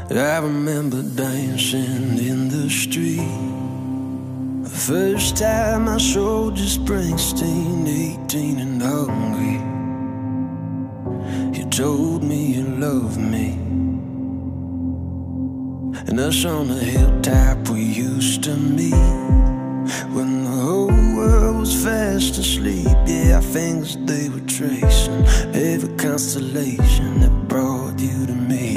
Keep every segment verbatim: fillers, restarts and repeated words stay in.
I remember dancing in the street. The first time I saw just Springsteen, eighteen and hungry. You told me you loved me, and us on the hilltop we used to meet, when the whole world was fast asleep. Yeah, our fingers, they were tracing every constellation that brought you to me.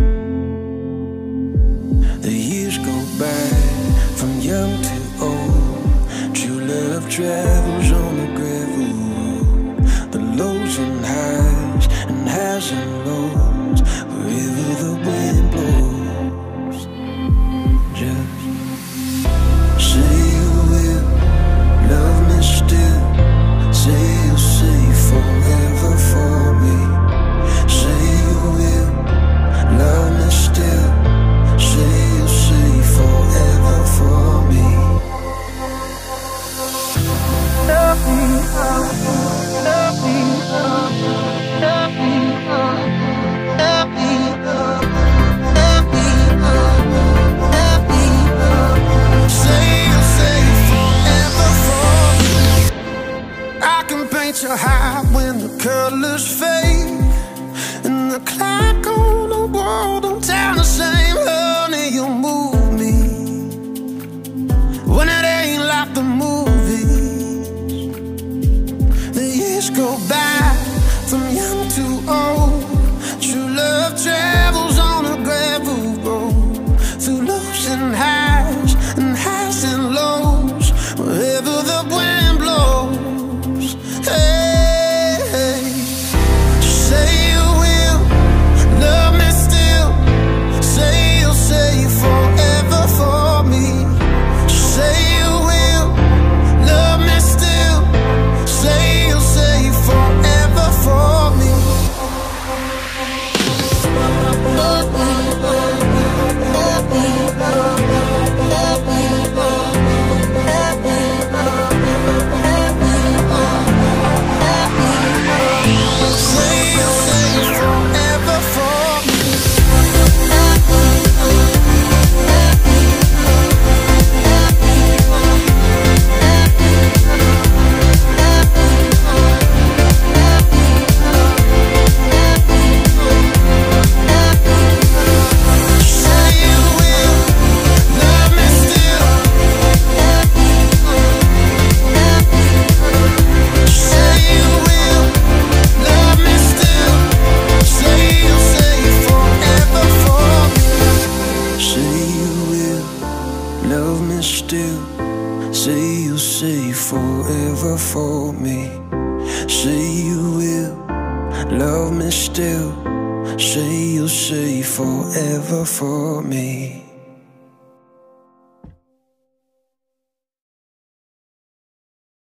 The years go by, from young to old. True love travels on the gravel road. The lows and highs, and highs and lows, wherever the wind blows. Just say you will love me still. Say you'll say forever for me. Say you will love me still. Say you'll say forever for me. Love me, love me, love me, love me, love me, love me, love me, love me. Say you'll say forever for me. I can paint your heart when the colors fade, and the clock on the wall don't tell the same. Honey, you move me when it ain't like the movies. The years go by, from young to old. True love travels on a gravel road, through lows and highs, and highs and lows, wherever the wind blows. Hey, hey. Say you will love me still. Say you'll say forever for me. Say you will love me still. Say you'll say forever for me. Love me still. Say you'll say forever for me. Say you will love me still. Say you'll say forever for me.